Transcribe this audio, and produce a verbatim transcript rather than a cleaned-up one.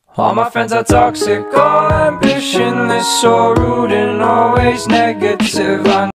All my friends are toxic, all ambitionless, so rude and always negative. I